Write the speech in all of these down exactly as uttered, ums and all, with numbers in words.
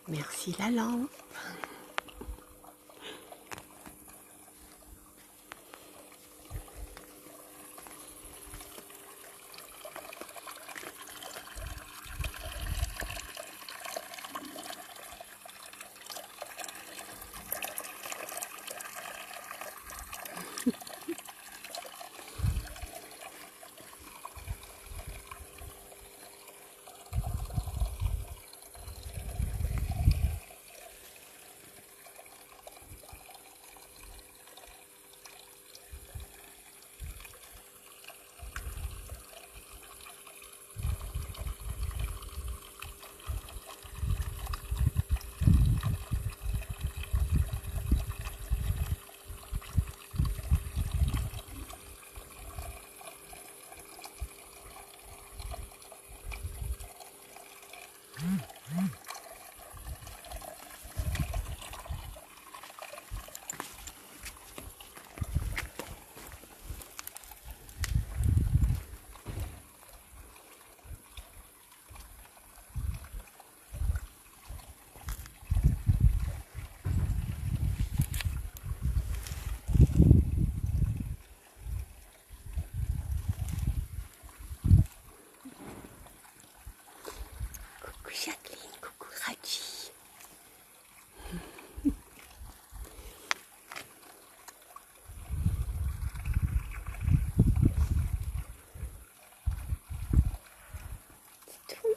Merci la lampe. Coucou Jacqueline, coucou Raji. C'est tout.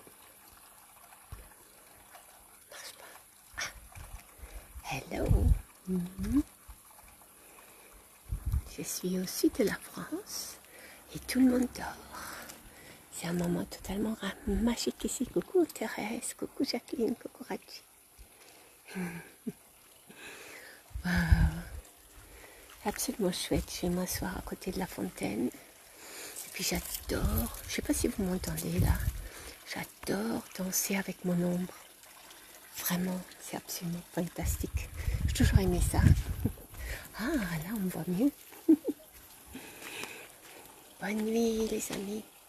Marche pas. Ah. Hello. Mm-hmm. Je suis au sud de la France et tout le monde dort. C'est un moment totalement magique ici. Coucou Thérèse, coucou Jacqueline, coucou Raji. Wow. Absolument chouette. Je vais m'asseoir à côté de la fontaine. Et puis j'adore, je ne sais pas si vous m'entendez là, j'adore danser avec mon ombre. Vraiment, c'est absolument fantastique. J'ai toujours aimé ça. Ah, là on me voit mieux. Bonne nuit les amis.